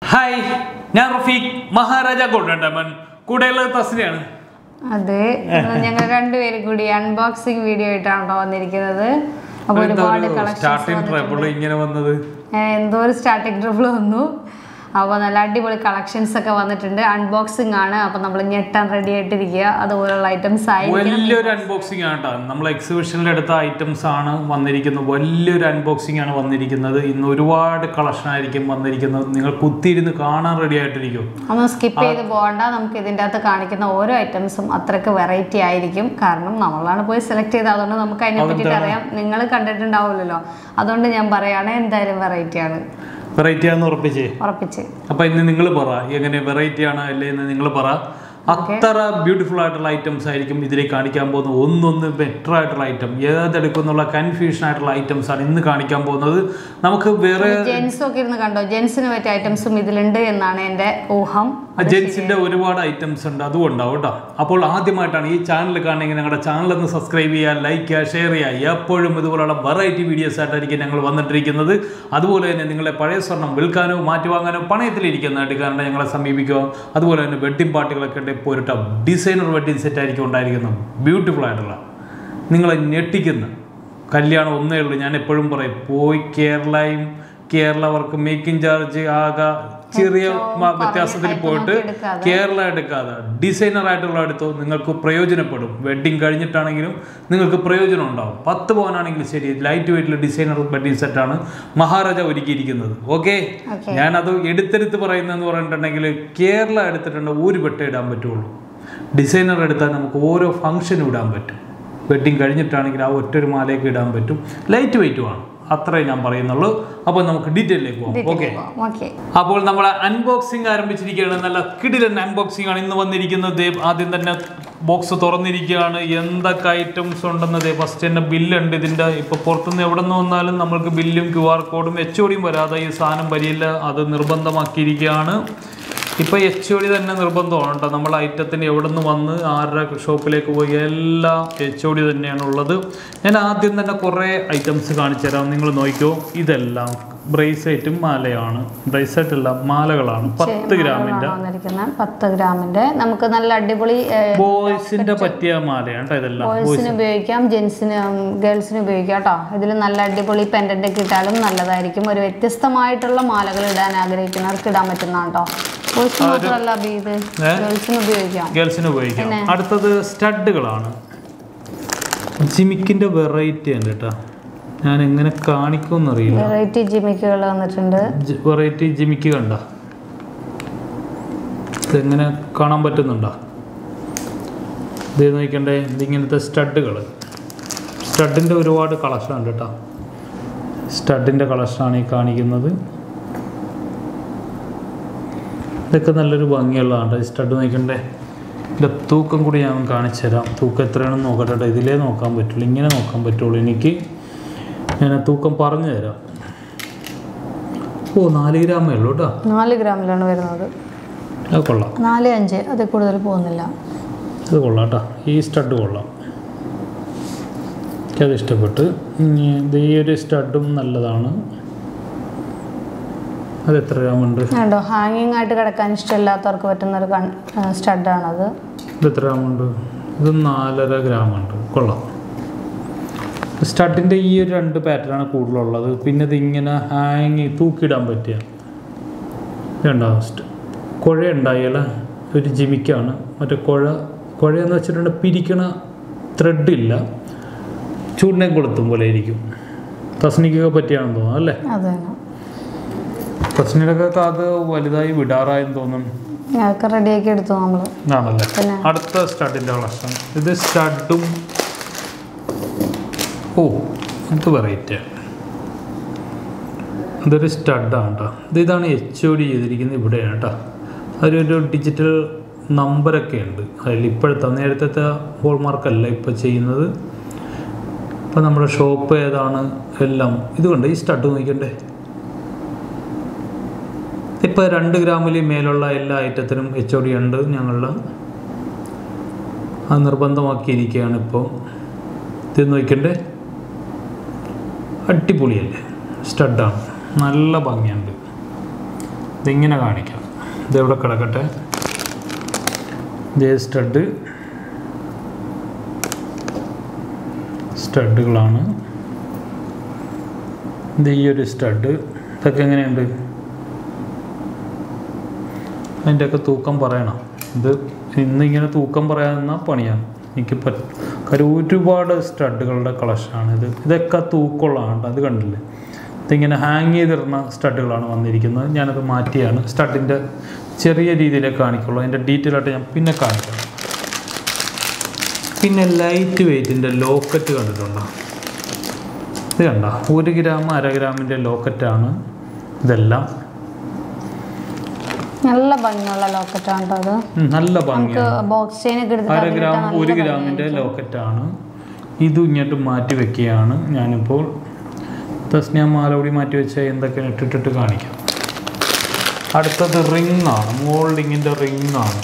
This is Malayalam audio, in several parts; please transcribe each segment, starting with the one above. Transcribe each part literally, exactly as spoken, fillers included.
Hi, ഞാൻ റഫീഖ് Maharaja Gold Diamonds. കൂടെയുള്ള തസ്നിയാണ്. അതെ, ഞങ്ങൾ രണ്ടുപേരും കൂടി അൺബോക്സിംഗ് വീഡിയോ ആയിട്ടാണ് വന്നിരിക്കുന്നത്. അപ്പോൾ ഒരുപാട് കളക്ഷൻസ് സ്റ്റാർട്ടിംഗ് ട്രബിൾ ഇങ്ങനെ വന്നത്. എന്തോ ഒരു സ്റ്റാർട്ടിംഗ് ട്രബിൾ വന്നു. അപ്പോൾ നല്ല അടിപൊളി കളക്ഷൻസ് ഒക്കെ വന്നിട്ടുണ്ട്. അൺബോക്സിംഗ് ആണ്. അപ്പോൾ നമ്മൾ ഞെട്ടാൻ റെഡി ആയിട്ടിരിക്കുക. അതുപോലുള്ള ഐറ്റംസ് ആയിരിക്കും. വലിയൊരു അൺബോക്സിംഗ് ആണ് കേട്ടോ. നമ്മൾ എക്സിബിഷനിൽ എടുത്ത ഐറ്റംസ് ആണ് വന്നിരിക്കുന്നത്. വലിയൊരു അൺബോക്സിംഗ് ആണ് വന്നിരിക്കുന്നത്. ഇന്ന് ഒരുപാട് കളക്ഷൻ ആയിരിക്കും വന്നിരിക്കുന്നത്. നിങ്ങൾ കുത്തിയിരുന്ന് കാണാൻ റെഡി ആയിട്ടിരിക്കും. ഒന്ന് സ്കിപ്പ് ചെയ്ത് പോകണ്ട. നമുക്ക് ഇതിൻ്റെ അകത്ത് കാണിക്കുന്ന ഓരോ ഐറ്റംസും അത്രയ്ക്ക് വെറൈറ്റി ആയിരിക്കും. കാരണം നമ്മളാണ് പോയി സെലക്ട് ചെയ്തത്. അതുകൊണ്ട് നമുക്ക് അതിനെ പറ്റിയിട്ട് അറിയാം. നിങ്ങൾ കണ്ടിട്ടുണ്ടാവില്ലല്ലോ. അതുകൊണ്ട് ഞാൻ പറയുകയാണ്, എന്തായാലും വെറൈറ്റി ആണ്. വെറൈറ്റി ആണെന്ന് ഉറപ്പിച്ചേ ഉറപ്പിച്ച് അപ്പൊ ഇന്ന് നിങ്ങൾ പറ എങ്ങനെ വെറൈറ്റി ആണ് അല്ലേ എന്ന് നിങ്ങൾ പറ. അത്ര ബ്യൂട്ടിഫുൾ ആയിട്ടുള്ള ഐറ്റംസ് ആയിരിക്കും ഇതിലേക്ക് കാണിക്കാൻ പോകുന്നത്. ഒന്നൊന്ന് ബെറ്റർ ആയിട്ടുള്ള ഐറ്റം, ഏതെടുക്കുന്നുള്ള കൺഫ്യൂഷൻ ആയിട്ടുള്ള ഐറ്റംസ് ആണ് ഇന്ന് കാണിക്കാൻ പോകുന്നത്. നമുക്ക് വേറെ ജെൻസ് ഒക്കെ ഇരുന്ന് കണ്ടോ, ജെൻസിന് പറ്റിയ ഐറ്റംസും ഇതിലുണ്ട് എന്നാണ് എൻ്റെ ഊഹം. ജെൻസിന്റെ ഒരുപാട് ഐറ്റംസ് ഉണ്ട്, അതും ഉണ്ടാവും കേട്ടോ. അപ്പോൾ ആദ്യമായിട്ടാണ് ഈ ചാനൽ കാണണമെങ്കിൽ ഞങ്ങളുടെ ചാനൽ ഒന്ന് സബ്സ്ക്രൈബ് ചെയ്യുക, ലൈക്ക് ചെയ്യുക, ഷെയർ ചെയ്യുക. എപ്പോഴും ഇതുപോലുള്ള വെറൈറ്റി വീഡിയോസ് ആയിട്ടായിരിക്കും ഞങ്ങൾ വന്നിട്ടിരിക്കുന്നത്. അതുപോലെ തന്നെ നിങ്ങളെ പഴയ സ്വർണ്ണം വിൽക്കാനോ മാറ്റി വാങ്ങാനോ പണയത്തിലിരിക്കുന്ന എടുക്കാനോ ഞങ്ങളെ സമീപിക്കുക. അതുപോലെ തന്നെ വെഡ്ഡിംഗ് പാർട്ടികളൊക്കെ ഉണ്ട്. ഇപ്പോൾ ഒരു ഡിസൈനർ വെഡ്ഡിംഗ് സെറ്റ് ആയിരിക്കും ഉണ്ടായിരിക്കുന്നത്. ബ്യൂട്ടിഫുൾ ആയിട്ടുള്ള, നിങ്ങളെ ഞെട്ടിക്കുന്ന കല്യാണം ഒന്നേ ഉള്ളൂ. ഞാൻ എപ്പോഴും പറയും, പോയി കേരളയും കേരള വർക്ക് മേക്കിംഗ് ചാർജ് ആകെ ചെറിയ വ്യത്യാസത്തിൽ പോയിട്ട് കേരള എടുക്കാതെ ഡിസൈനർ ആയിട്ടുള്ള എടുത്തോ, നിങ്ങൾക്ക് പ്രയോജനപ്പെടും. വെഡ്ഡിങ് കഴിഞ്ഞിട്ടാണെങ്കിലും നിങ്ങൾക്ക് പ്രയോജനം ഉണ്ടാവും. പത്ത് പവനാണെങ്കിലും ശരി, ലൈറ്റ് വെയിറ്റിൽ ഡിസൈനർ വെഡ്ഡിങ് സെറ്റാണ് മഹാരാജ ഒരുക്കിയിരിക്കുന്നത്. ഓക്കെ, ഞാനത് എടുത്തെടുത്ത് പറയുന്നതെന്ന് പറഞ്ഞിട്ടുണ്ടെങ്കിൽ കേരള എടുത്തിട്ടുണ്ടെങ്കിൽ ഒരു വെട്ട ഇടാൻ പറ്റുള്ളൂ. ഡിസൈനർ എടുത്താൽ നമുക്ക് ഓരോ ഫംഗ്ഷനും ഇടാൻ പറ്റും. വെഡ്ഡിങ് കഴിഞ്ഞിട്ടാണെങ്കിൽ ആ ഒറ്റൊരു മാലയൊക്കെ ഇടാൻ പറ്റും. ലൈറ്റ് വെയിറ്റുമാണ്, അത്രേ ഞാൻ പറയുന്നുള്ളൂ. അപ്പോൾ നമുക്ക് ഡീറ്റെയിലേക്ക് പോകാം. ഓക്കെ, അപ്പോൾ നമ്മൾ അൺബോക്സിംഗ് ആരംഭിച്ചിരിക്കുകയാണ്. നല്ല കിടിലൻ അൺബോക്സിംഗ് ആണ് ഇന്ന് വന്നിരിക്കുന്നത്. ആദ്യം തന്നെ ബോക്സ് തുറന്നിരിക്കുകയാണ്. എന്തൊക്കെ ഐറ്റംസ് ഉണ്ടെന്നത് ഫസ്റ്റ് തന്നെ ബില്ലുണ്ട് ഇതിൻ്റെ. ഇപ്പോൾ പുറത്തുനിന്ന് എവിടെ നിന്ന് വന്നാലും നമ്മൾക്ക് ബില്ലും ക്യു ആർ കോഡും എച്ച് ഒ ഡിയും വരാതെ ഈ സാധനം വരില്ല. അത് നിർബന്ധമാക്കിയിരിക്കുകയാണ്. ഇപ്പോൾ എച്ച് ഒ ഡി തന്നെ നിർബന്ധമാണ് കേട്ടോ. നമ്മൾ ഐറ്റത്തിന് എവിടെ നിന്ന് വന്ന് ആരുടെ ഷോപ്പിലേക്ക് പോയി എല്ലാം എച്ച് ഒ ഡി തന്നെയാണ് ഉള്ളത്. ഞാൻ ആദ്യം തന്നെ കുറേ ഐറ്റംസ് കാണിച്ചു തരാം, നിങ്ങൾ നോക്കിക്കോ. ഇതെല്ലാം ബ്രേസ്ലെറ്റും മാലയാണ്. ബ്രേസ്ലെറ്റ് അല്ല, മാലകളാണ്. പത്ത് ഗ്രാമിൻ്റെ പത്ത് ഗ്രാമിൻ്റെ നമുക്ക് നല്ല അടിപൊളി ബോയ്സിൻ്റെ പറ്റിയ മാലയാണ് കേട്ടോ. ഇതെല്ലാം ബോയ്സിന് ഉപയോഗിക്കാം, ജെൻസിന് ഗേൾസിന് ഉപയോഗിക്കാം കേട്ടോ. ഇതിൽ നല്ല അടിപൊളി പെൻഡൻ്റ് ഒക്കെ ഇട്ടാലും നല്ലതായിരിക്കും. ഒരു വ്യത്യസ്തമായിട്ടുള്ള മാലകൾ ഇടാൻ ആഗ്രഹിക്കുന്നവർക്ക് ഇടാൻ പറ്റുന്നതാണ് കേട്ടോ. ഗേൾസിന് ഉപയോഗിക്കാം. അടുത്തത് സ്റ്റഡുകളാണ്. ജിമിക്കിന്റെ വെറൈറ്റി ഉണ്ട് കേട്ടോ. ഞാൻ എങ്ങനെ കാണിക്കുമെന്ന് അറിയില്ല. വെറൈറ്റി ജിമിക്കുകൾ വന്നിട്ടുണ്ട്. വെറൈറ്റി ജിമിക്ക് കണ്ട, ഇതെങ്ങനെ കാണാൻ പറ്റുന്നുണ്ടോ? ഇത് നോക്കണ്ടേ, ഇതിങ്ങനത്തെ സ്റ്റഡുകൾ. സ്റ്റഡിൻ്റെ ഒരുപാട് കളക്ഷൻ ഉണ്ട് കേട്ടോ. സ്റ്റഡിൻ്റെ കളക്ഷനാണ് ഈ കാണിക്കുന്നത്. ഇതൊക്കെ നല്ലൊരു ഭംഗിയുള്ളതാണ്. സ്റ്റഡ് നോക്കണ്ടേ, ഇതിൻ്റെ തൂക്കം കൂടി ഞാൻ കാണിച്ചു തരാം. തൂക്കം എത്രയാണെന്ന് നോക്കട്ടെ. ഇതിലേ നോക്കാൻ പറ്റുള്ളൂ, ഇങ്ങനെ നോക്കാൻ പറ്റുള്ളൂ എനിക്ക്. ഞാൻ തൂക്കം പറഞ്ഞു തരാം. ഓ, നാല് ഗ്രാമേ ഉള്ളൂ കേട്ടോ. നാല് ഗ്രാമിലാണ് വരുന്നത്. അത് കൊള്ളാം. നാല് അഞ്ച് അതിൽ കൂടുതൽ പോകുന്നില്ല. അത് കൊള്ളാം കേട്ടോ. ഈ സ്റ്റഡ് കൊള്ളാം, എനിക്കത് ഇഷ്ടപ്പെട്ട്. ഇത് ഈ ഒരു സ്റ്റഡും നല്ലതാണ്. അത് എത്ര ഗ്രാമുണ്ട്? ഉണ്ടോ, ഹാങ്ങിങ് ആയിട്ട് കിടക്കാൻ ഇഷ്ടമില്ലാത്തവർക്ക് പറ്റുന്നൊരു സ്റ്റഡാണത്. ഇത് എത്ര ഗ്രാമുണ്ട്? ഇത് നാലര ഗ്രാമുണ്ട്. കൊള്ളാം. സ്റ്റഡിൻ്റെ ഈ ഒരു രണ്ട് പാറ്റേണാണ് കൂടുതലുള്ളത്. പിന്നെ ഇതിങ്ങനെ ഹാങ് തൂക്കിയിടാൻ പറ്റിയ രണ്ടാമത് കുഴ ഉണ്ടായാൽ ഒരു ജിമിക്കാണ്. മറ്റേ കുഴ കുഴയെന്ന് വെച്ചിട്ടുണ്ടെങ്കിൽ പിരിക്കണ ത്രെഡില്ല, ചൂടിനെ കൊളുത്തും പോലെ ഇരിക്കും. തസ്നിക്കൊക്കെ പറ്റിയാണെന്ന് തോന്നുന്നു അല്ലേ? തസ്നിയുടെയൊക്കെ അത് വലുതായി വിടാറായെന്ന് തോന്നുന്നു. റെഡിയാക്കി എടുത്തു നമ്മൾ ആണല്ലേ. അടുത്ത സ്റ്റഡിൻ്റെ കളക്ഷൻ. ഇത് സ്റ്റഡും, ഓ ഇത് വെറൈറ്റിയാണ്. ഇതൊരു സ്റ്റഡാണ് കേട്ടോ. ഇത് ഇതാണ് എച്ച് ഒ ഡി ചെയ്തിരിക്കുന്നത് ഇവിടെയാണ് കേട്ടോ. അതിലൊരു ഡിജിറ്റൽ നമ്പറൊക്കെ ഉണ്ട് അതിൽ. ഇപ്പോഴത്തെ നേരത്തെ ഹോൾമാർക്കല്ല ഇപ്പോൾ ചെയ്യുന്നത്. ഇപ്പോൾ നമ്മുടെ ഷോപ്പ് ഏതാണ് എല്ലാം ഇതുകൊണ്ട്. ഈ സ്റ്റഡ് നോക്കണ്ടേ, ഇപ്പോൾ രണ്ട് ഗ്രാമിൽ മേലുള്ള എല്ലാ ഐറ്റത്തിനും എച്ച് ഒ ഡി ഉണ്ട് ഞങ്ങളുടെ. അത് നിർബന്ധമാക്കിയിരിക്കുകയാണ് ഇപ്പോൾ. ഇത് നോക്കണ്ടേ, അടിപൊളിയല്ലേ, സ്റ്റഡാണ്, നല്ല ഭംഗിയുണ്ട്. ഇതിങ്ങനെ കാണിക്കാം. ഇതെവിടെ കിടക്കട്ടെ. ഇതേ സ്റ്റഡ് സ്റ്റഡുകളാണ്. ഇത് ഈ ഒരു സ്റ്റഡ്. ഇതൊക്കെ എങ്ങനെയുണ്ട്? അതിൻ്റെയൊക്കെ തൂക്കം പറയണം. ഇത് ഇന്നിങ്ങനെ തൂക്കം പറയാവുന്ന പണിയാണ് എനിക്ക് പറ്റും. കാര്യം ഒരുപാട് സ്റ്റഡുകളുടെ കളക്ഷനാണ് ഇത്. ഇതൊക്കെ തൂക്കമുള്ളതാണ്. അത് കണ്ടില്ലേ? ഇതിങ്ങനെ ഹാങ് ചെയ്തിടുന്ന സ്റ്റഡുകളാണ് വന്നിരിക്കുന്നത്. ഞാനത് മാറ്റിയാണ്. സ്റ്റഡിൻ്റെ ചെറിയ രീതിയിലേ കാണിക്കുള്ളൂ. അതിൻ്റെ ഡീറ്റെയിൽ ആയിട്ട് ഞാൻ പിന്നെ കാണിക്കാം. പിന്നെ ലൈറ്റ് വെയ്റ്റിൻ്റെ ലോക്കറ്റ് കണ്ടിട്ടുണ്ടോ? ഇത് കണ്ട ഒരു ഗ്രാം അര ഗ്രാമിൻ്റെ ലോക്കറ്റാണ് ഇതെല്ലാം. നല്ല ഭംഗിയുള്ള ലോക്കറ്റാണ് കേട്ടോ. അത് നല്ല ഭംഗിയാണ്. ബോക്സ് ചെയിൻ ഒക്കെ അര ഗ്രാം ഒരു ഗ്രാമിൻ്റെ ലോക്കറ്റാണ്. ഇത് ഇങ്ങോട്ട് മാറ്റി വെക്കുകയാണ് ഞാനിപ്പോൾ. തസ്നിയ മാല കൂടി മാറ്റി വെച്ചാൽ എന്തൊക്കെയാണ് ഇട്ടിട്ടിട്ട് കാണിക്കാം. അടുത്തത് റിങ്ങാണ്. മോൾഡിങ്ങിൻ്റെ റിങ്ങാണ്.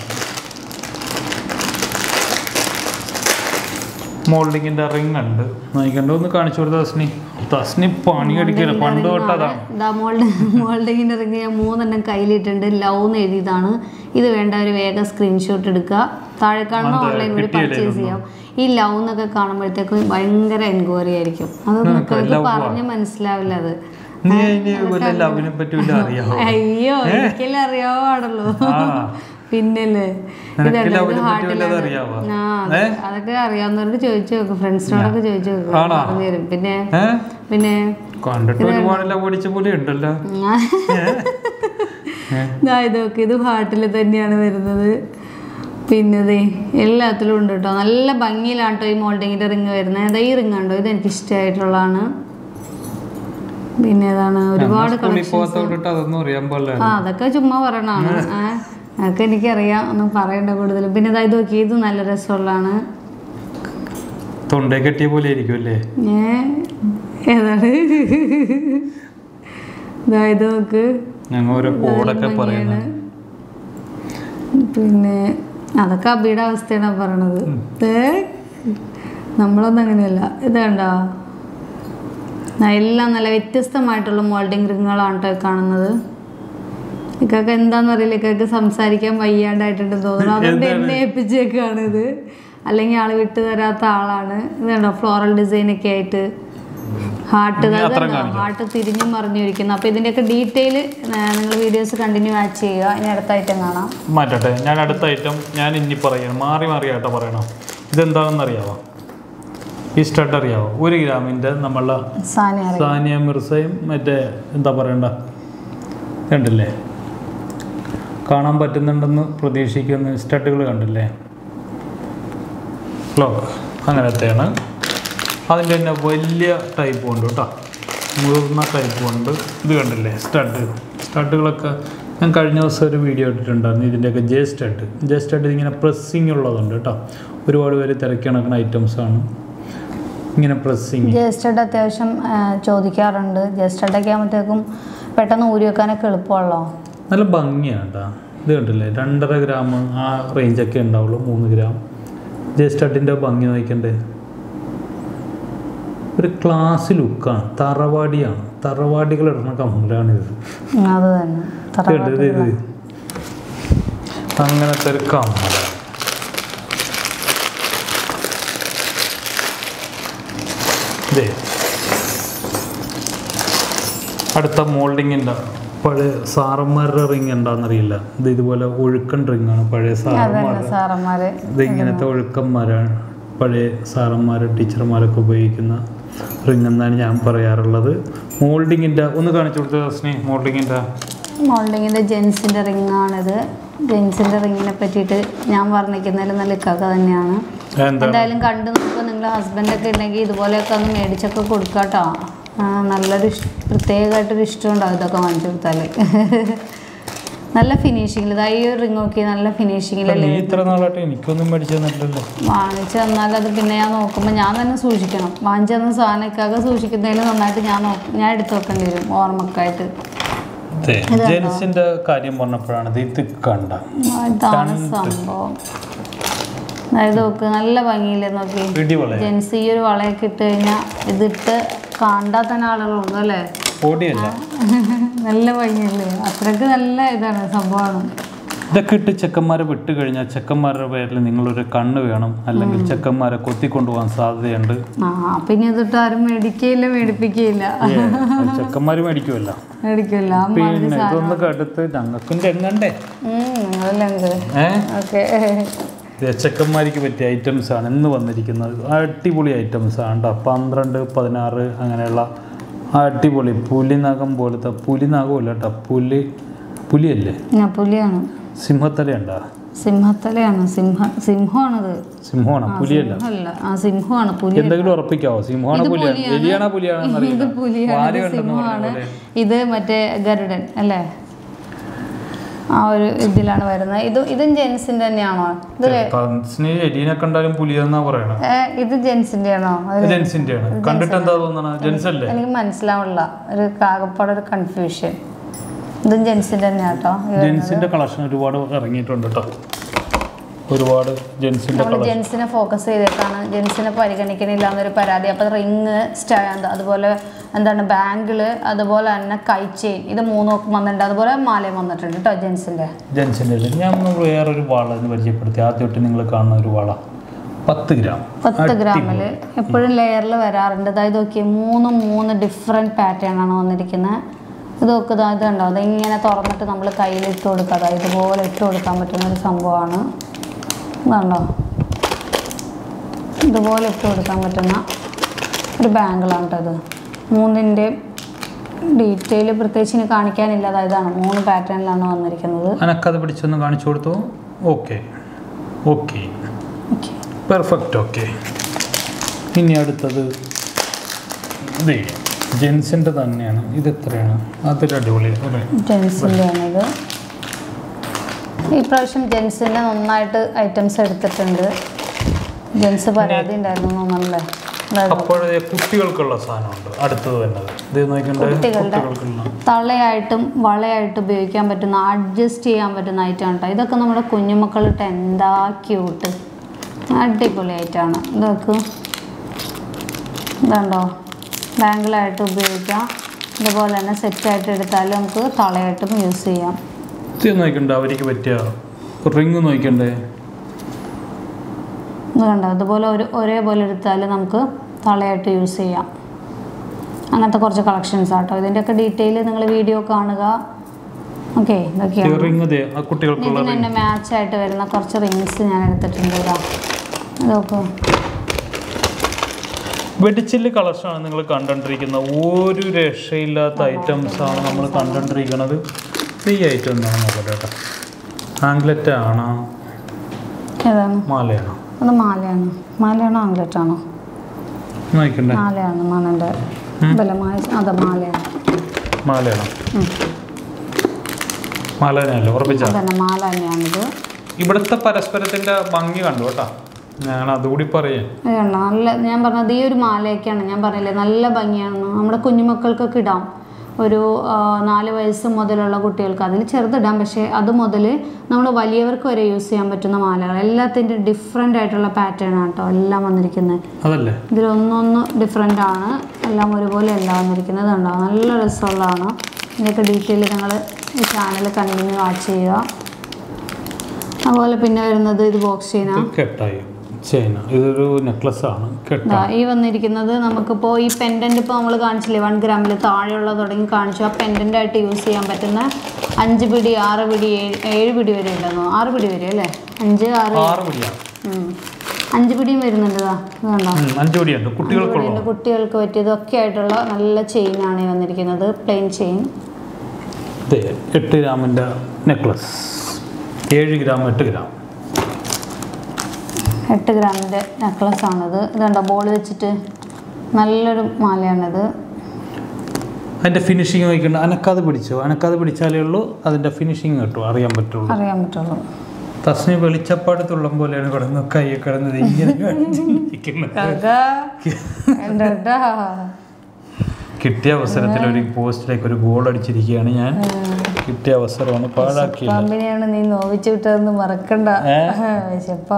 മോൾഡിങ്ങിൻ്റെ റിങ് ഉണ്ട്. നോക്കണ്ടോ? ഒന്ന് കാണിച്ചു കൊടുത്ത തസ്നി. തസ്നി പണിയടിക്കില്ല, പണ്ട് തൊട്ടതാണ്. മോൾഡിങ്ങിൻ്റെ റിങ് ഞാൻ മൂന്നെണ്ണം കയ്യിലിട്ടുണ്ട്. ലവ് എന്ന് എഴുതിയതാണ്. ഇത് വേണ്ട ഒരു വേഗം സ്ക്രീൻഷോട്ട് എടുക്കുക. താഴെ കാണുന്ന ഓൺലൈൻ വഴി പർച്ചേസ് ചെയ്യാം. ഈ ലവ് എന്നൊക്കെ കാണുമ്പോഴത്തേക്കും ഭയങ്കര എൻക്വയറി ആയിരിക്കും. അത് നമുക്ക് പറഞ്ഞ് മനസ്സിലാവില്ല. അത് അയ്യോ ഒരിക്കലും അറിയാവോ പാടുള്ളൂ. പിന്നല്ലേ അതൊക്കെ അറിയാവുന്നവരോട് ചോദിച്ചു നോക്കും. ഫ്രണ്ട്സിനോടൊക്കെ ചോദിച്ചു നോക്കും, പറഞ്ഞു തരും. പിന്നെ പിന്നെ ഇതൊക്കെ ഇത് ഹാർട്ടിൽ തന്നെയാണ് വരുന്നത്. പിന്നെ എല്ലാത്തിലും ഉണ്ട് കേട്ടോ. നല്ല ഭംഗിയിലാണ് കേട്ടോ ഈ മോൾഡിങ്ങിന്റെ റിങ് വരുന്നത്. അതാ ഈ റിങ് ഉണ്ടോ? ഇത് എനിക്ക് ഇഷ്ടമായിട്ടുള്ളതാണ്. പിന്നെ ഏതാണ് ഒരുപാട് കളക്ഷൻസ്. ആ അതൊക്കെ ചുമ്മാ പറയണതാണ്. അതൊക്കെ എനിക്കറിയാം, ഒന്നും പറയണ്ട കൂടുതൽ. പിന്നെ ഇതായത് നോക്കി, ഇത് നല്ല രസമുള്ളതാണ്. തൊണ്ടേ കെട്ടിയ പോലെ ഇരിക്കുമല്ലേ? ഏ ഏതാണ്? ഇതായത് നോക്ക്. പിന്നെ അതൊക്കെ അബിയുടെ അവസ്ഥയാണ് പറയണത്. നമ്മളൊന്നും അങ്ങനെയല്ല. ഇത് കണ്ടോ? എല്ലാം നല്ല വ്യത്യസ്തമായിട്ടുള്ള മോൾഡിങ് റിങ്ങുകളാണ് കേട്ടോ കാണുന്നത്. ഇക്കൊക്കെ എന്താന്ന് അറിയില്ല, ഇക്കൊക്കെ സംസാരിക്കാൻ വയ്യാണ്ടായിട്ടുണ്ട് തോന്നുന്നു. അതുകൊണ്ട് എന്നെ ഏൽപ്പിച്ചേക്കാണ് ഇത്. അല്ലെങ്കിൽ ആള് വിട്ടു തരാത്ത ആളാണ്. ഇത് കണ്ടോ? ഫ്ലോറൽ ഡിസൈനൊക്കെ ആയിട്ട് ഹാർട്ട് ഹാർട്ട് തിരിഞ്ഞും മറിഞ്ഞിരിക്കുന്നു. അപ്പോൾ ഇതിൻ്റെയൊക്കെ ഡീറ്റെയിൽ നിങ്ങൾ വീഡിയോസ് കണ്ടിന്യൂ വാച്ച് ചെയ്യുക. ഇനി അടുത്ത ഐറ്റം കാണാം. മാറ്റട്ടെ, ഞാൻ അടുത്ത ഐറ്റം ഞാൻ ഇനി പറയണം. മാറി മാറിയാട്ടോ പറയണം. ഇതെന്താണെന്ന് അറിയാവോ? ഈ സ്റ്റഡ് അറിയാവോ? ഒരു ഗ്രാമിൻ്റെ നമ്മളെ സാനിയ മിർസയും മറ്റേ എന്താ പറയണ്ട കണ്ടില്ലേ? കാണാൻ പറ്റുന്നുണ്ടെന്ന് പ്രതീക്ഷിക്കുന്ന സ്റ്റഡുകൾ കണ്ടില്ലേ? ക്ലോക്ക് അങ്ങനത്തെയാണ്. അതിൻ്റെ തന്നെ വലിയ ടൈപ്പും ഉണ്ട് കേട്ടോ, മുതിർന്ന ടൈപ്പും ഉണ്ട്. ഇത് കണ്ടില്ലേ സ്റ്റഡ്? സ്റ്റഡുകളൊക്കെ ഞാൻ കഴിഞ്ഞ ദിവസം ഒരു വീഡിയോ ഇട്ടിട്ടുണ്ടായിരുന്നു. ഇതിൻ്റെയൊക്കെ ജെ സ്റ്റഡ് ജെ സ്റ്റഡ് ഇങ്ങനെ പ്രസ്സിങ് ഉള്ളതുണ്ട് കേട്ടോ. ഒരുപാട് പേര് തിരക്കി നടക്കുന്ന ഐറ്റംസാണ് ഇങ്ങനെ പ്രസ്സിങ്. ജെ സ്റ്റഡ് അത്യാവശ്യം ചോദിക്കാറുണ്ട്. ജെ സ്റ്റഡൊക്കെ ആകുമ്പോഴത്തേക്കും പെട്ടെന്ന് ഊരി വെക്കാനൊക്കെ എളുപ്പമുള്ളോ? നല്ല ഭംഗിയാണ് കേട്ടോ. ഇത് കണ്ടില്ലേ? രണ്ടര ഗ്രാം ആ റേഞ്ചൊക്കെ ഉണ്ടാവുള്ളൂ, മൂന്ന് ഗ്രാം. ജെ സ്റ്റഡിൻ്റെ ഭംഗി നോക്കണ്ടേ? ഒരു ക്ലാസ് ലുക്കാണ്. തറവാടിയാണ്. തറവാടികൾ ഇടുന്ന കമ്മലാണിത്. ഇത് അങ്ങനത്തെ ഒരു കമ്മലാണ്. ഇതേ അടുത്ത മോൾഡിങ്ങിൻ്റെ പഴയ സാറന്മാരുടെ റിങ് എന്താണെന്നറിയില്ല. ഇത് ഇതുപോലെ ഒഴുക്കൻ റിങ്ങാണ്. പഴയ സാറന്മാർ ഇത് ഇങ്ങനത്തെ ഒഴുക്കന്മാരാണ്. പഴയ സാറന്മാർ ടീച്ചർമാരൊക്കെ ഉപയോഗിക്കുന്ന റിങ് എന്നാണ് ഞാൻ പറയാറുള്ളത്. മോൾഡിങ്ങിൻ്റെ ഒന്ന് കാണിച്ചു കൊടുത്തത് സ്നേ. മോൾഡിങ്ങിൻ്റെ മോൾഡിങ്ങിൻ്റെ ജെൻസിൻ്റെ റിങ്ങാണിത്. ജെൻസിൻ്റെ റിങ്ങിനെ പറ്റിയിട്ട് ഞാൻ വർണ്ണിക്കുന്നതിൽ നല്ല ഇക്കാക്ക തന്നെയാണ്. എന്തായാലും കണ്ടു നോക്കുക. നിങ്ങളുടെ ഹസ്ബൻഡൊക്കെ ഉണ്ടെങ്കിൽ ഇതുപോലെയൊക്കെ ഒന്ന് മേടിച്ചൊക്കെ കൊടുക്കാട്ടോ. നല്ലൊരു പ്രത്യേകമായിട്ടൊരു ഇഷ്ടമുണ്ടാവും ഇതൊക്കെ വാങ്ങിച്ചു കൊടുത്താൽ. നല്ല ഫിനിഷിങ്ങിൽ. ഇതാ ഈ ഒരു റിങ് നോക്കി നല്ല ഫിനിഷിങ്ങിലല്ലേ. എനിക്കൊന്നും വാങ്ങിച്ചു തന്നാൽ അത് പിന്നെ ഞാൻ നോക്കുമ്പോൾ ഞാൻ തന്നെ സൂക്ഷിക്കണം. വാങ്ങിച്ചു തന്ന സാധനമൊക്കെ സൂക്ഷിക്കുന്നതിൽ നന്നായിട്ട് ഞാൻ നോക്കും ഞാൻ എടുത്തു വെക്കേണ്ടി വരും ഓർമ്മക്കായിട്ട്. കാര്യം പറഞ്ഞപ്പോഴാണ് ഇതാണ് സംഭവം. അതായത് നോക്ക് നല്ല ഭംഗിയില്ലേ നോക്കി. ജെൻസ് ഈ ഒരു വളയൊക്കെ ഇട്ട് കഴിഞ്ഞാൽ ഇതിട്ട് കണ്ടാൽ തന്നെ ആളുകളുണ്ട് അല്ലേ? പൊടിയല്ല. നല്ല ഭംഗിയല്ലേ, അത്രക്ക് നല്ല ഇതാണ് സംഭവമാണ്. ഇതൊക്കെ ഇട്ട് ചെക്കന്മാരെ വിട്ട് കഴിഞ്ഞാൽ ചെക്കന്മാരുടെ പേരിൽ നിങ്ങളൊരു കണ്ണ് വേണം, അല്ലെങ്കിൽ ചെക്കന്മാരെ കൊത്തിക്കൊണ്ടുപോകാൻ സാധ്യതയുണ്ട്. ആ പിന്നെ ഇതിട്ട് ആരും മേടിക്കുകയില്ല, മേടിപ്പിക്കുകയില്ല. ചെക്കന്മാര് മേടിക്കുമല്ല മേടിക്കില്ല. പിന്നെ ഇതൊന്നൊക്കെ അടുത്ത് ഞങ്ങൾക്കും ചെങ്ങണ്ടേ. ചെക്കന്മാർക്ക് പറ്റിയ ഐറ്റംസ് ആണ് ഇന്ന് വന്നിരിക്കുന്നത്. അടിപൊളി ഐറ്റംസ് ആണ്. പന്ത്രണ്ട് പതിനാറ് അങ്ങനെയുള്ള അടിപൊളി പുലിനകം പോലത്തെ, പുലിനകമല്ല കേട്ടോ, പുലി പുലിയല്ലേ? പുലിയാണ്. സിംഹത്തലയുണ്ടോ? സിംഹത്തലയാണ്. സിംഹ സിംഹമാണത്. സിംഹമാണ്, പുലിയല്ല. സിംഹമാണ്. പുലി എന്തെങ്കിലും ഉറപ്പിക്കാവോ? സിംഹമാണ് പുലിയാണ്? എലിയാണോ പുലിയാണോ? ഇത് പുലിയാണ്, സിംഹമാണ്. ഇത് മറ്റേ ഗരുഡൻ അല്ലേ? ആ ഒരു ഇതിലാണ് വരുന്നത്. ഇത് ഇതും ജെൻസിന്റെ തന്നെയാണോ? എലീനെ കണ്ടാലും പുലിയെന്നാ പറയണേ. ഇത് ജെൻസിന്റെ ആണോ? ജെൻസിന്റെ ആണ്. കണ്ടിട്ട് എന്താ തോന്നണ? ജെൻസ് അല്ലേ? എനിക്ക് മനസ്സിലാവുള്ള ഒരു കാകപ്പാട് ഒരു കൺഫ്യൂഷൻ. ഇതും ജെൻസിന്റെ തന്നെയാ കേട്ടോ. ജെൻസിന്റെ കളക്ഷൻ ഒരുപാട് ഇറങ്ങിയിട്ടുണ്ട് കേട്ടോ. ഒരുപാട് ജെൻസിന്റെ നമ്മൾ ജെൻസിനെ ഫോക്കസ് ചെയ്തേക്കാണ്. ജെൻസിനെ പരിഗണിക്കണില്ല എന്നൊരു പരാതി. അപ്പം റിങ്, സ്റ്റാൻഡ്, അതുപോലെ എന്താണ് ബാങ്കിള്, അതുപോലെ തന്നെ കൈ ചെയിൻ, ഇത് മൂന്നൊക്കെ വന്നിട്ടുണ്ട്. അതുപോലെ മാലയും വന്നിട്ടുണ്ട് കേട്ടോ ജെൻസിന്റെ. ജെൻസിന്റെ ഞാൻ വേറൊരു വാള പരിചയപ്പെടുത്തി. ആദ്യമായിട്ട് നിങ്ങൾ കാണുന്ന ഒരു വാള പത്ത് ഗ്രാം പത്ത് ഗ്രാമില് എപ്പോഴും ലെയറിൽ വരാറുണ്ട്. അതായത് നോക്കിയാൽ മൂന്ന് മൂന്ന് ഡിഫറെൻറ്റ് പാറ്റേൺ ആണ് വന്നിരിക്കുന്നത്. ഇത് നോക്കുക, ഇതുണ്ടോ? അതിങ്ങനെ തുറന്നിട്ട് നമ്മൾ കയ്യിൽ ഇട്ട് കൊടുക്കുക. അതായത് ഇതുപോലെ ഇട്ട് കൊടുക്കാൻ പറ്റുന്ന ഒരു സംഭവമാണ്. ഇതുണ്ടോ? ഇതുപോലെ ഇട്ട് കൊടുക്കാൻ പറ്റുന്ന ഒരു ബാങ്കിളാണ് കേട്ടോ ഇത്. മൂന്നിൻ്റെ ഡീറ്റെയിൽ പ്രത്യേകിച്ച് ഇനി കാണിക്കാനില്ല. അതായതാണ് മൂന്ന് പാറ്റേണിലാണ് വന്നിരിക്കുന്നത്. അനക്കത് പിടിച്ചൊന്ന് കാണിച്ചു കൊടുത്തു. Okay okay perfect. ഓക്കെ, ഇനി അടുത്തത് ഇതേ ജെൻസിൻ്റെ തന്നെയാണ്. ഇത് എത്രയാണ്? അതൊരു അടിപൊളിയാണ്. ജെൻസിൻ്റെ ആണിത്. ഈ പ്രാവശ്യം ജെൻസിൻ്റെ നന്നായിട്ട് ഐറ്റംസ് എടുത്തിട്ടുണ്ട്. ജെൻസ് പരാതി ഉണ്ടായിരുന്നു തോന്നണല്ലേ? അപ്പോഴേ കുട്ടികൾക്കുള്ള സാധനമുണ്ട് അടുത്തത് തന്നെ. കുട്ടികളുടെ തളയായിട്ടും വളയായിട്ടും ഉപയോഗിക്കാൻ പറ്റുന്ന, അഡ്ജസ്റ്റ് ചെയ്യാൻ പറ്റുന്ന ഐറ്റമാണ് കേട്ടോ. ഇതൊക്കെ നമ്മുടെ കുഞ്ഞുമക്കളിട്ട് എന്താ ക്യൂട്ട്, അടിപൊളി ആയിട്ടാണ്. ഇതൊക്കെ ഇതുണ്ടോ? ബാങ്കിളായിട്ട് ഉപയോഗിക്കാം. ഇതുപോലെ തന്നെ സെറ്റായിട്ട് എടുത്താലും നമുക്ക് തളയായിട്ടും യൂസ് ചെയ്യാം. നോക്കണ്ടേ അവർക്ക് പറ്റിയ റിങ് നോക്കണ്ടേ? ഇത് കണ്ടോ? അതുപോലെ ഒരു ഒരേപോലെ എടുത്താൽ നമുക്ക് തളയായിട്ട് യൂസ് ചെയ്യാം. അങ്ങനത്തെ കുറച്ച് കളക്ഷൻസ് ആട്ടോ. ഇതിൻ്റെയൊക്കെ ഡീറ്റെയിൽ നിങ്ങൾ വീഡിയോ കാണുക. ഓക്കെ, ഇതൊക്കെയാണ് ഇതിന് തന്നെ മാച്ചായിട്ട് വരുന്ന കുറച്ച് റിങ്സ് ഞാൻ എടുത്തിട്ടുണ്ട്. ഇതാ നോക്കൂ, വെടിച്ചില് കളക്ഷനാണ് നിങ്ങൾ കണ്ടുകൊണ്ടിരിക്കുന്നത്. ഒരു രക്ഷയില്ലാത്ത ഐറ്റംസാണ് നമ്മൾ കണ്ടുകൊണ്ടിരിക്കുന്നത്. ഈ ഐറ്റം എന്താണ് നോക്കട്ടെ കേട്ടോ. ആംഗ്ലറ്റ് ആണോ? ഏതാണ്? മാലയാണോ? അത് മാലയാണ്. മാലയാണോ ആംഗ്ലറ്റ് ആണോ? നോക്കണ്ടേ? മാലയാണ്. മാലൻ്റെ ബലമായ അതെ മാലയാണ്. മാലയാണോ? മാല തന്നെയല്ലേ? ഉറപ്പിച്ചാ തന്നെ മാല തന്നെയാണിത്. ഇവിടുത്തെ പരസ്പരത്തിന്റെ ഭംഗി കണ്ടു കേട്ടോ. ഞാൻ അതുകൂടി പറയാം. നല്ല ഞാൻ പറഞ്ഞത് ഈ ഒരു മാലയൊക്കെയാണ് ഞാൻ പറഞ്ഞില്ലേ, നല്ല ഭംഗിയാണ്. നമ്മുടെ കുഞ്ഞുമക്കൾക്കൊക്കെ ഇടാം. ഒരു നാല് വയസ്സ് മുതലുള്ള കുട്ടികൾക്ക് അതിൽ ചെറുതിടാം. പക്ഷേ അത് മുതൽ നമ്മൾ വലിയവർക്ക് വരെ യൂസ് ചെയ്യാൻ പറ്റുന്ന മാലകൾ. എല്ലാത്തിൻ്റെ ഡിഫറെൻ്റ് ആയിട്ടുള്ള പാറ്റേൺ ആണ് കേട്ടോ എല്ലാം വന്നിരിക്കുന്നത്. അതല്ലേ ഇതിലൊന്നൊന്ന് ഡിഫറെൻ്റ് ആണ്. എല്ലാം ഒരുപോലെ അല്ല വന്നിരിക്കുന്നത്. കണ്ടോ? നല്ല രസമുള്ളതാണ്. ഇതിൻ്റെയൊക്കെ ഡീറ്റെയിൽ ഞങ്ങൾ ഈ ചാനൽ കണ്ടിന്യൂ വാച്ച് ചെയ്യുക. അതുപോലെ പിന്നെ വരുന്നത് ഇത് ബോക്സ് ചെയിനാണ്. ചെയിന ഇതൊരു നെക്ലസ് ആണ്. ഈ വന്നിരിക്കുന്നത് നമുക്കിപ്പോൾ ഈ പെൻഡൻ്റ് ഇപ്പോൾ നമ്മൾ കാണിച്ചില്ലേ വൺ ഗ്രാമിൽ താഴെയുള്ള തുടങ്ങി കാണിച്ചു. ആ പെൻഡൻ്റ് ആയിട്ട് യൂസ് ചെയ്യാൻ പറ്റുന്ന അഞ്ച് പിടി, ആറ് പിടി, ഏഴ് ഏഴ് പിടി വരെ ഉണ്ടെന്നോ? ആറ് പിടി വരെ അല്ലേ? അഞ്ച് ആറ് അഞ്ച് പിടിയും വരുന്നുണ്ട്. ഇതുണ്ടോ? കുട്ടികൾക്ക് പറ്റിയതൊക്കെ ആയിട്ടുള്ള നല്ല ചെയിനാണ് ഈ വന്നിരിക്കുന്നത്. Plain chain. എട്ട് ഗ്രാമിൻ്റെ നെക്ലസ്. ഏഴ് ഗ്രാം എട്ട് ഗ്രാം എട്ട് ഗ്രാമിൻ്റെ നെക്ലസ് ആണിത്. ഇതുണ്ടോ? ബോൾ വെച്ചിട്ട് നല്ലൊരു മാലയാണിത്. അതിൻ്റെ ഫിനിഷിങ് നോക്കിയിട്ട് അനക്കാതെ പിടിച്ചോ. അനക്കാതെ പിടിച്ചാലേ ഉള്ളൂ അതിൻ്റെ ഫിനിഷിങ് കിട്ടും, അറിയാൻ പറ്റുള്ളൂ. അറിയാൻ പറ്റുള്ളൂ. തസ്നി വെളിച്ചപ്പാട് തുള്ളം പോലെയാണ് കിടന്ന് കൈ കിടന്നത് ഇങ്ങനെ. കിട്ടിയ അവസരത്തിൽ ഒരു പോസ്റ്റിലേക്ക് ഒരു ഗോൾ അടിച്ചിരിക്കുകയാണ് ഞാൻ. കിട്ടിയ അവസരമാണ് പാഴാക്കിയത്. പാമ്പിനെയാണ് നീ നോവിച്ചു വിട്ടതെന്ന് മറക്കണ്ട.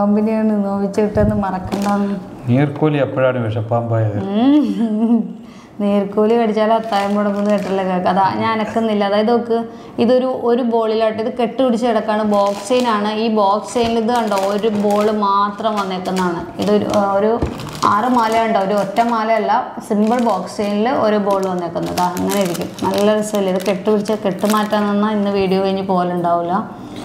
വിഷപ്പാമ്പിനെയാണ് നോവിച്ചു വിട്ടതെന്ന് മറക്കണ്ട. നീർക്കോലി എപ്പോഴാണ് വിഷപ്പാമ്പായത്? നീർക്കോലി കടിച്ചാൽ അത്തായം മുടങ്ങുന്ന കേട്ടല്ലേ കേൾക്കുക. അതാ ഞാൻ അനക്കുന്നില്ല. അതായത് നോക്ക്, ഇതൊരു ഒരു ബോളിലായിട്ട് ഇത് കെട്ട് പിടിച്ച് കിടക്കാണ്. ബോക്സ് ചെയിനാണ്. ഈ ബോക്സ് ചെയിനിൽ ഇത് കണ്ടോ ഒരു ബോൾ മാത്രം വന്നേക്കുന്നതാണ്. ഇതൊരു ഒരു ആറ് മാല ഉണ്ടോ, ഒരു ഒറ്റ മാലയല്ല, സിമ്പിൾ ബോക്സ് ചെയിനിൽ ഒരു ബോൾ വന്നേക്കുന്നത്. അങ്ങനെ ഇരിക്കും. നല്ല രസമല്ലേ. ഇത് കെട്ട് പിടിച്ച് കെട്ട് മാറ്റാൻ നിന്നാൽ ഇന്ന് വീഡിയോ കഴിഞ്ഞ് പോലെ ഉണ്ടാവില്ല.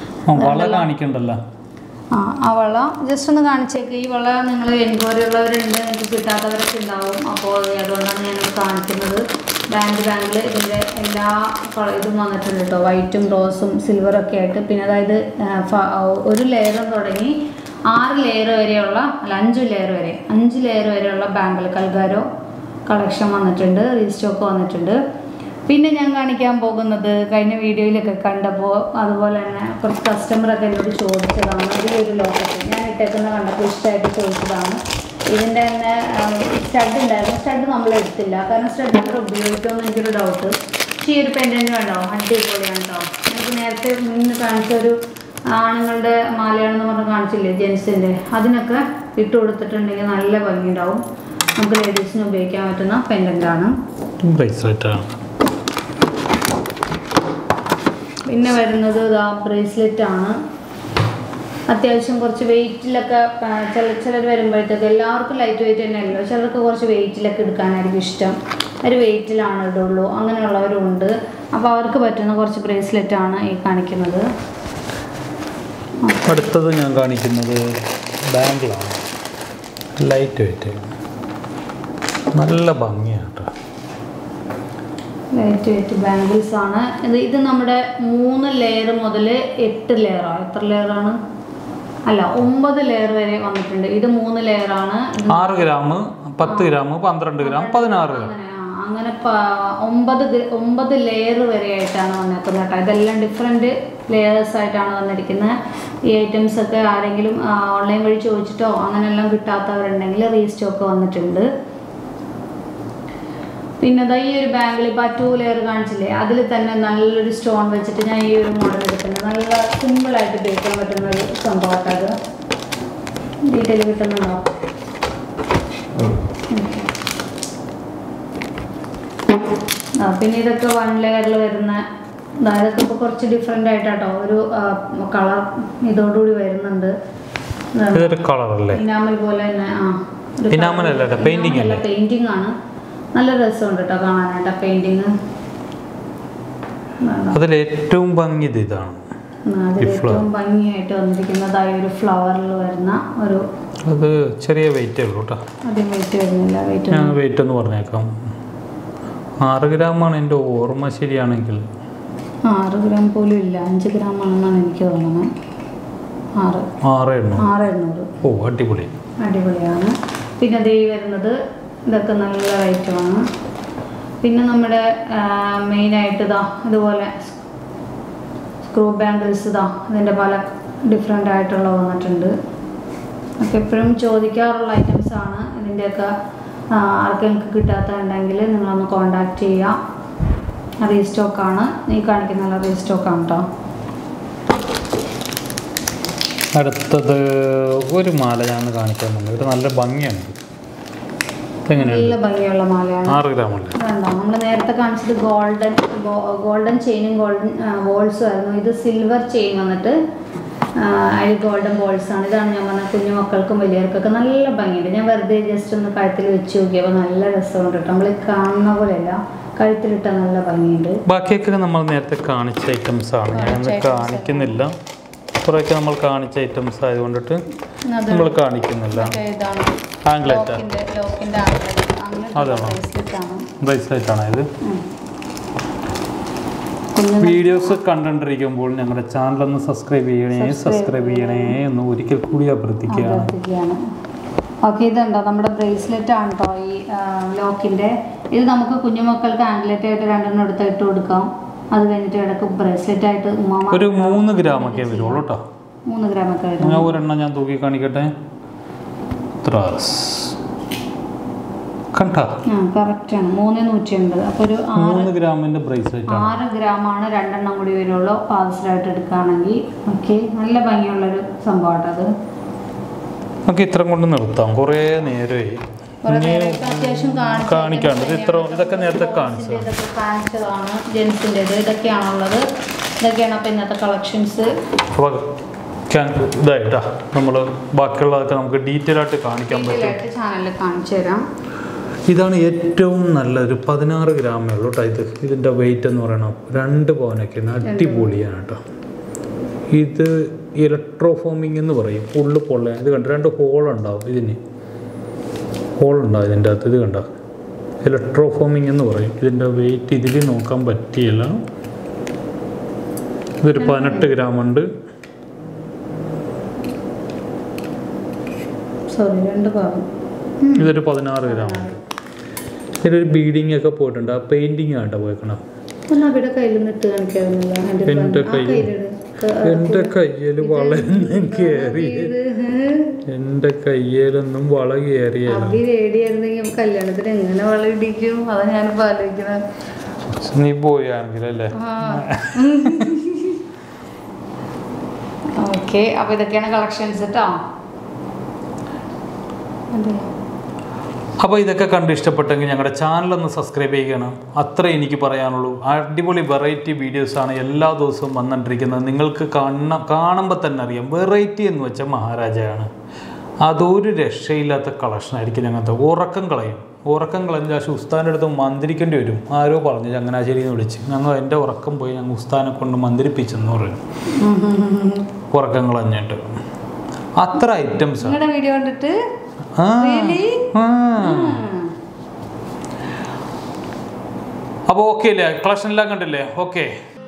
ആ ആ വള ജസ്റ്റ് ഒന്ന് കാണിച്ചേക്ക്. ഈ വള നിങ്ങൾ എൻക്വയറി ഉള്ളവരുണ്ട്, നിങ്ങൾക്ക് കിട്ടാത്തവരൊക്കെ ഉണ്ടാവും. അപ്പോൾ അതുകൊണ്ടാണ് ഞാനത് കാണിക്കുന്നത്. ബാങ്ക് ബാങ്കിൽ ഇതിൻ്റെ എല്ലാ ഇതും വന്നിട്ടുണ്ട് കേട്ടോ, വൈറ്റും റോസും സിൽവറൊക്കെ ആയിട്ട്. പിന്നെ അതായത് ഒരു ലെയറും തുടങ്ങി ആറ് ലെയർ വരെയുള്ള, അല്ല അഞ്ച് ലെയർ വരെ അഞ്ച് ലെയർ വരെയുള്ള ബാങ്കിൽ കൽഗാരോ കളക്ഷൻ വന്നിട്ടുണ്ട്, റീസ്റ്റോക്ക് വന്നിട്ടുണ്ട്. പിന്നെ ഞാൻ കാണിക്കാൻ പോകുന്നത് കഴിഞ്ഞ വീഡിയോയിലൊക്കെ കണ്ടപ്പോൾ അതുപോലെ തന്നെ കുറച്ച് കസ്റ്റമറൊക്കെ എന്നോട് ചോദിച്ചതാണ്. ഇതിലൊരു ലോക്കറ്റ് ഞാൻ ഇട്ടേക്കുന്ന കണ്ടപ്പോൾ ഇഷ്ടമായിട്ട് ചോദിച്ചതാണ്. ഇതിൻ്റെ തന്നെ സ്റ്റഡ് ഉണ്ടായിരുന്നു. സ്റ്റഡ് നമ്മൾ എടുത്തില്ല, കാരണം സ്റ്റഡ് അത്ര ഉപയോഗിക്കുമെന്ന് എനിക്കൊരു ഡൗട്ട്. പക്ഷേ ഈ ഒരു പെൻഡൻറ്റ് വേണ്ടോ, അടിപൊളിയാണ് കേട്ടോ. നമുക്ക് നേരത്തെ മുന്നേ കാണിച്ചൊരു ആണുങ്ങളുടെ മാലയാണെന്ന് പറഞ്ഞ് കാണിച്ചില്ലേ, ജെൻസിൻ്റെ, അതിനൊക്കെ ഇട്ട് കൊടുത്തിട്ടുണ്ടെങ്കിൽ നല്ല ഭംഗിയുണ്ടാവും. നമുക്ക് ലേഡീസിന് ഉപയോഗിക്കാൻ പറ്റുന്ന പെൻഡൻ്റാണ്. പിന്നെ വരുന്നത് ഇതാ ബ്രേസ്ലെറ്റ് ആണ്. അത്യാവശ്യം കുറച്ച് വെയിറ്റിലൊക്കെ ചില ചിലർ വരുമ്പോഴത്തേക്ക് എല്ലാവർക്കും ലൈറ്റ് വെയിറ്റ് തന്നെയല്ലോ, ചിലർക്ക് കുറച്ച് വെയിറ്റിലൊക്കെ എടുക്കാനായിരിക്കും ഇഷ്ടം. ഒരു വെയിറ്റിലാണ് ഇടുള്ളൂ, അങ്ങനെയുള്ളവരുണ്ട്. അപ്പോൾ അവർക്ക് പറ്റുന്ന കുറച്ച് ബ്രേസ്ലെറ്റ് ആണ് ഈ കാണിക്കുന്നത്. അടുത്തത് ഞാൻ കാണിക്കുന്നത് ബാങ്കിളാണ്. ലൈറ്റ് വെയിറ്റ്, നല്ല ഭംഗിയാണ്. ലൈറ്റ് വെയിറ്റ് ബാംഗിൾസ് ആണ് ഇത്. ഇത് നമ്മുടെ മൂന്ന് ലെയർ മുതൽ എട്ട് ലെയറോ എത്ര ലെയറാണ്, അല്ല ഒമ്പത് ലെയർ വരെ വന്നിട്ടുണ്ട്. ഇത് മൂന്ന് ലെയറാണ്. ആറ് ഗ്രാം, പത്ത് ഗ്രാം, പന്ത്രണ്ട് ഗ്രാം, പതിനാറ് ഗ്രാം, അങ്ങനെ ഒമ്പത് ഒമ്പത് ലെയർ വരെ ആയിട്ടാണ് വന്നിരിക്കുന്നത് കേട്ടോ. ഇതെല്ലാം ഡിഫറെൻറ്റ് ലെയേഴ്സ് ആയിട്ടാണ് വന്നിരിക്കുന്നത്. ഈ ഐറ്റംസ് ഒക്കെ ആരെങ്കിലും ഓൺലൈൻ വഴി ചോദിച്ചിട്ടോ അങ്ങനെയെല്ലാം കിട്ടാത്തവരുണ്ടെങ്കിൽ റീസ്റ്റോക്ക് വന്നിട്ടുണ്ട്. പിന്നെ അതാ ഈ ഒരു ബാങ്കിൽ ഇപ്പോൾ ആ ടു ലെയർ കാണിച്ചില്ലേ, അതിൽ തന്നെ നല്ലൊരു സ്റ്റോൺ വെച്ചിട്ട് ഞാൻ ഈ ഒരു മോഡൽ എടുക്കുന്നത്. നല്ല സിമ്പിളായിട്ട് ഉപയോഗിക്കാൻ പറ്റുന്ന ഒരു സംഭവമായിട്ട് അത് ഡീറ്റെയിൽ കിട്ടുന്നുണ്ടോ? ആ പിന്നെ ഇതൊക്കെ വൺ ലെയറിൽ വരുന്ന, അതൊക്കെ ഇപ്പോൾ കുറച്ച് ഡിഫറെൻ്റ് ആയിട്ടാട്ടോ ഒരു കളർ ഇതോടുകൂടി വരുന്നുണ്ട്. ഇനാമൽ പോലെ തന്നെ. ആ പെയിൻറ്റിങ് ആണ്. നല്ല രസമുണ്ട് കേട്ടോ കാണാനായിട്ട് പെയിന്റിങ്. അതിലേറ്റവും ഭംഗി ഇതാണ്. അതിലേറ്റവും ഭംഗിയായിട്ട് വന്നിരിക്കുന്നതായി ഒരു ഫ്ലവറിൽ വരുന്ന ഒരു, അത് ചെറിയ വെയിറ്റേ ഉള്ളൂ കേട്ടോ. അധികം വെയിറ്റ് വരുന്നില്ല. വെയിറ്റ് ഞാൻ വെയിറ്റ് എന്ന് പറഞ്ഞേക്കാം, ആറ് ഗ്രാമാണ് എൻ്റെ ഓർമ്മ ശരിയാണെങ്കിൽ. ആറ് ഗ്രാം പോലും ഇല്ല, അഞ്ച് ഗ്രാം ആണെന്നാണ് എനിക്ക് തോന്നുന്നത്. ആറ് ആറ് എണ്ണൂറ് ആറ് എണ്ണൂറ് ഓ അടിപൊളി അടിപൊളിയാണ്. പിന്നെ അതേ വരുന്നത് ഇതൊക്കെ നല്ല ഐറ്റമാണ്. പിന്നെ നമ്മുടെ മെയിനായിട്ട് ഇതാ ഇതുപോലെ സ്ക്രൂ ബാംഗിൾസ് ഇതാ ഇതിൻ്റെ പല ഡിഫറെൻ്റ് ആയിട്ടുള്ള വന്നിട്ടുണ്ട്. ഒക്കെ എപ്പോഴും ചോദിക്കാറുള്ള ഐറ്റംസാണ്. ഇതിൻ്റെയൊക്കെ ആർക്കെങ്കിലും കിട്ടാത്തതുണ്ടെങ്കിൽ നിങ്ങളൊന്ന് കോണ്ടാക്ട് ചെയ്യുക. റീസ്റ്റോക്കാണ് ഈ കാണിക്കുന്ന, റീസ്റ്റോക്കാണ് കേട്ടോ. അടുത്തത് ഒരു മാല ഞാൻ കാണിക്കാൻ പോകുന്നത്. ഇത് നല്ല ഭംഗിയാണ്, നല്ല ഭംഗിയുള്ള മാലയാണ്. ആറ് ഗ്രാമല്ലേ വേണ്ട, നമ്മൾ നേരത്തെ കാണിച്ചത് ഗോൾഡൻ ഗോൾഡൻ ചെയിനും ഗോൾഡൻ ബോൾസും ആയിരുന്നു. ഇത് സിൽവർ ചെയിൻ വന്നിട്ട് അതിൽ ഗോൾഡൻ ബോൾസ് ആണ്. ഇതാണ് ഞാൻ പറഞ്ഞ കുഞ്ഞു മക്കൾക്കും വലിയവർക്കൊക്കെ നല്ല ഭംഗിയുണ്ട്. ഞാൻ വെറുതെ ജസ്റ്റ് ഒന്ന് കഴുത്തിൽ വെച്ച് നോക്കിയപ്പോൾ നല്ല രസമുണ്ട് കേട്ടോ. നമ്മൾ കാണുന്ന പോലെയല്ല, കഴുത്തിലിട്ട നല്ല ഭംഗിയുണ്ട്. ബാക്കിയൊക്കെ നമ്മൾ നേരത്തെ കാണിച്ച ഐറ്റംസ് ആണ്, ഞാനൊന്നും കാണിക്കുന്നില്ല. കുറേയൊക്കെ നമ്മൾ കാണിച്ച ഐറ്റംസ് ആയതുകൊണ്ടിട്ട് നമ്മൾ കാണിക്കുന്നില്ല. അതാണോ ബ്രേസ്ലെറ്റ് ആണോ ഇത്? വീഡിയോസ് കണ്ടിരിക്കുമ്പോൾ ഞങ്ങളുടെ ചാനലൊന്ന് സബ്സ്ക്രൈബ് ചെയ്യണേ സബ്സ്ക്രൈബ് ചെയ്യണേ എന്ന് ഒരിക്കൽ കൂടി അഭ്യർത്ഥിക്കുകയാണ്. ഓക്കെ, ഇതുണ്ടോ നമ്മുടെ ബ്രേസ്ലെറ്റ് ആണ് കേട്ടോ ഈ ലോക്കിൻ്റെ. ഇത് നമുക്ക് കുഞ്ഞുമക്കൾക്ക് ആംഗ്ലറ്റ് ആയിട്ട് രണ്ടെണ്ണം എടുത്ത് ഇട്ട് കൊടുക്കാം. അത് കഴിഞ്ഞിട്ട് ഇടയ്ക്ക് ബ്രേസ്ലെറ്റ് ആയിട്ട് ഒരു മൂന്ന് ഗ്രാം ഒക്കെ വരുള്ളൂ കേട്ടോ. മൂന്ന് ഗ്രാം ഒക്കെ വരും. ഞാൻ ഒരെണ്ണം ഞാൻ തൂക്കി കാണിക്കട്ടെ. കറക്റ്റാണ്, മൂന്ന് നൂറ്റി എൺപത്. അപ്പോൾ ഒരു മൂന്ന് ഗ്രാമിൻ്റെ ബ്രേസ്ലെറ്റ് ആറ് ഗ്രാമാണ് രണ്ടെണ്ണം കൂടി വരുള്ളൂ പാർസലായിട്ട് എടുക്കുകയാണെങ്കിൽ. ഓക്കെ, നല്ല ഭംഗിയുള്ളൊരു സംഭവമായിട്ട് അത്. നമുക്ക് ഇത്ര കൊണ്ട് നിർത്താം, കുറേ നേരമായി. അത്യാവശ്യം കാണിക്കാണ്ട് ഇത്ര ഇതൊക്കെ നേരത്തെ കാണിച്ചു കാണിച്ചതാണ് ജെൻസിൻ്റെത് ഇതൊക്കെയാണുള്ളത് ഇതൊക്കെയാണ് അപ്പോൾ ഇന്നത്തെ കളക്ഷൻസ് അപ്പോൾ ഇതായിട്ടാ നമ്മൾ ബാക്കിയുള്ളതൊക്കെ നമുക്ക് ഡീറ്റെയിൽ ആയിട്ട് കാണിക്കാൻ പറ്റും ചാനലിൽ കാണിച്ചു തരാം ഇതാണ് ഏറ്റവും നല്ലൊരു പതിനാറ് ഗ്രാമേ ഉള്ളൂ കേട്ടോ ഇത് ഇതിൻ്റെ വെയിറ്റ് എന്ന് പറയണം രണ്ട് പവനൊക്കെയാണ് അടിപൊളിയാണ് കേട്ടോ ഇത് ഇലക്ട്രോഫോമിങ് എന്ന് പറയും ഫുള്ള് പൊള്ളയാൻ ഇത് കണ്ടോ രണ്ട് ഹോളുണ്ടാവും ഇതിന് ഹോളുണ്ടാവും ഇതിൻ്റെ അകത്ത് ഇത് കണ്ടോ ഇലക്ട്രോഫോമിങ് എന്ന് പറയും ഇതിൻ്റെ വെയിറ്റ് ഇതിൽ നോക്കാൻ പറ്റിയില്ല ഇതൊരു പതിനെട്ട് ഗ്രാം ഉണ്ട് സോറി രണ്ട് ഭാഗം ഇതൊരു പതിനാറ് ഗ്രാം ഉണ്ട് ഇതിലൊരു ബീഡിങ് ഒക്കെ പോയിട്ടുണ്ട് ആ പെയിൻറ്റിങ് ആട്ടോ പോയിക്കണം എൻ്റെ കയ്യിൽ എൻ്റെ കയ്യിൽ വളർന്ന് കയറിയത് എൻ്റെ കയ്യിലൊന്നും വള കയറിയായിരുന്നു കല്യാണത്തിന് എങ്ങനെ വള ഇടിക്കും അതാ ഞാനിപ്പോൾ ആലോചിക്കുന്നത് നീ പോയാണെങ്കിൽ അല്ലേ ഓക്കെ അപ്പോൾ ഇതൊക്കെയാണ് കളക്ഷൻസ് കേട്ടോ അതെ അപ്പോൾ ഇതൊക്കെ കണ്ട് ഇഷ്ടപ്പെട്ടെങ്കിൽ ഞങ്ങളുടെ ചാനലൊന്ന് സബ്സ്ക്രൈബ് ചെയ്യണം അത്ര എനിക്ക് പറയാനുള്ളൂ അടിപൊളി വെറൈറ്റി വീഡിയോസാണ് എല്ലാ ദിവസവും വന്നിട്ടിരിക്കുന്നത് നിങ്ങൾക്ക് കാണ കാണുമ്പോൾ തന്നെ അറിയാം വെറൈറ്റി എന്ന് വെച്ചാൽ മഹാരാജയാണ് അതൊരു രക്ഷയില്ലാത്ത കളക്ഷനായിരിക്കും ഞങ്ങൾക്ക് ഉറക്കം കളയും ഉറക്കം കളഞ്ഞ പക്ഷേ ഉസ്താൻ്റെ അടുത്ത് മന്ത്രിക്കേണ്ടി വരും ആരോ പറഞ്ഞു ചങ്ങനാശ്ശേരി എന്ന് വിളിച്ച് ഞങ്ങൾ എൻ്റെ ഉറക്കം പോയി ഞങ്ങൾ ഉസ്താനെ കൊണ്ട് മന്ത്രിപ്പിച്ചെന്ന് പറയും ഉറക്കം കളഞ്ഞിട്ട് അത്ര ഐറ്റംസ് വീഡിയോ കണ്ടിട്ട് അപ്പോൾ ഓക്കെ അല്ലേ കളക്ഷൻ എല്ലാം കണ്ടില്ലേ ഓക്കെ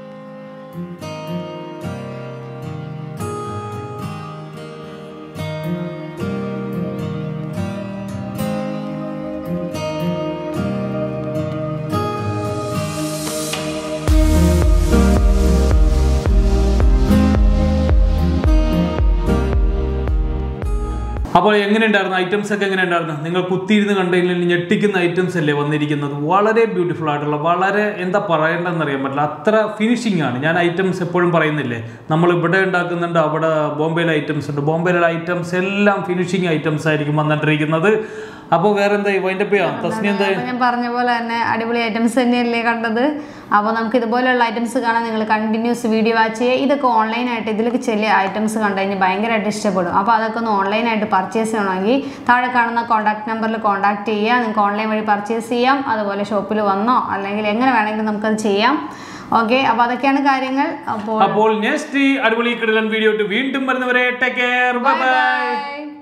അപ്പോൾ എങ്ങനെയുണ്ടായിരുന്നു ഐറ്റംസ് ഒക്കെ എങ്ങനെയുണ്ടായിരുന്നു നിങ്ങൾ കുത്തിയിരുന്ന് കണ്ടെങ്കിൽ ഞെട്ടിക്കുന്ന ഐറ്റംസ് അല്ലേ വന്നിരിക്കുന്നത് വളരെ ബ്യൂട്ടിഫുൾ ആയിട്ടുള്ള വളരെ എന്താ പറയേണ്ടതെന്ന് അറിയാൻ പറ്റില്ല അത്ര ഫിനിഷിംഗ് ആണ് ഞാൻ ഐറ്റംസ് എപ്പോഴും പറയുന്നില്ലേ നമ്മൾ ഇവിടെ ഉണ്ടാക്കുന്നുണ്ട് അവിടെ ബോംബെയിലെ ഐറ്റംസ് ഉണ്ട് ബോംബെയിലെ ഐറ്റംസ് എല്ലാം ഫിനിഷിംഗ് ഐറ്റംസ് ആയിരിക്കും വന്നിട്ടിരിക്കുന്നത് അപ്പോൾ വേറെ എന്തായി വൈൻഡപ്പ് ചെയ്യാം തസ്നി എന്തായി ഞാൻ പറഞ്ഞ പോലെ തന്നെ അടിപൊളി ഐറ്റംസ് തന്നെയല്ലേ കണ്ടത് അപ്പോൾ നമുക്ക് ഇതുപോലെയുള്ള ഐറ്റംസ് കാണാൻ നിങ്ങൾ കണ്ടിന്യൂസ് വീഡിയോ വാച്ച് ചെയ്യുക ഇതൊക്കെ ഓൺലൈനായിട്ട് ഇതിലൊക്കെ ചെറിയ ഐറ്റംസ് കണ്ടു കഴിഞ്ഞാൽ ഭയങ്കരമായിട്ട് ഇഷ്ടപ്പെടും അപ്പോൾ അതൊക്കെ ഒന്ന് ഓൺലൈനായിട്ട് പർച്ചേസ് ചെയ്യണമെങ്കിൽ താഴെ കാണുന്ന കോൺടാക്ട് നമ്പറിൽ കോൺടാക്ട് ചെയ്യുക നിങ്ങൾക്ക് ഓൺലൈൻ വഴി പർച്ചേസ് ചെയ്യാം അതുപോലെ ഷോപ്പിൽ വന്നോ അല്ലെങ്കിൽ എങ്ങനെ വേണമെങ്കിലും നമുക്കത് ചെയ്യാം ഓക്കെ അപ്പോൾ അതൊക്കെയാണ് കാര്യങ്ങൾ അപ്പോൾ അപ്പോൾ നെക്സ്റ്റ് അടിപൊളി കിടലൻ വീഡിയോ വീണ്ടും വരുന്നവരെ ടേക്ക് കെയർ ബൈ ബൈ